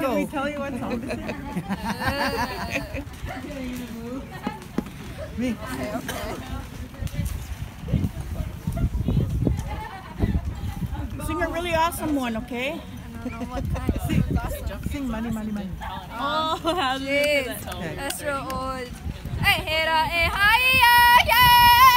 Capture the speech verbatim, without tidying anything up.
Can we tell you what song this is? Me. Okay, okay. Sing a really awesome one, okay? I don't know what kind of sing, Sing money, money, money. Oh, how Jeez, that's real old. Hey, hera, eh, hi, yeah, yeah.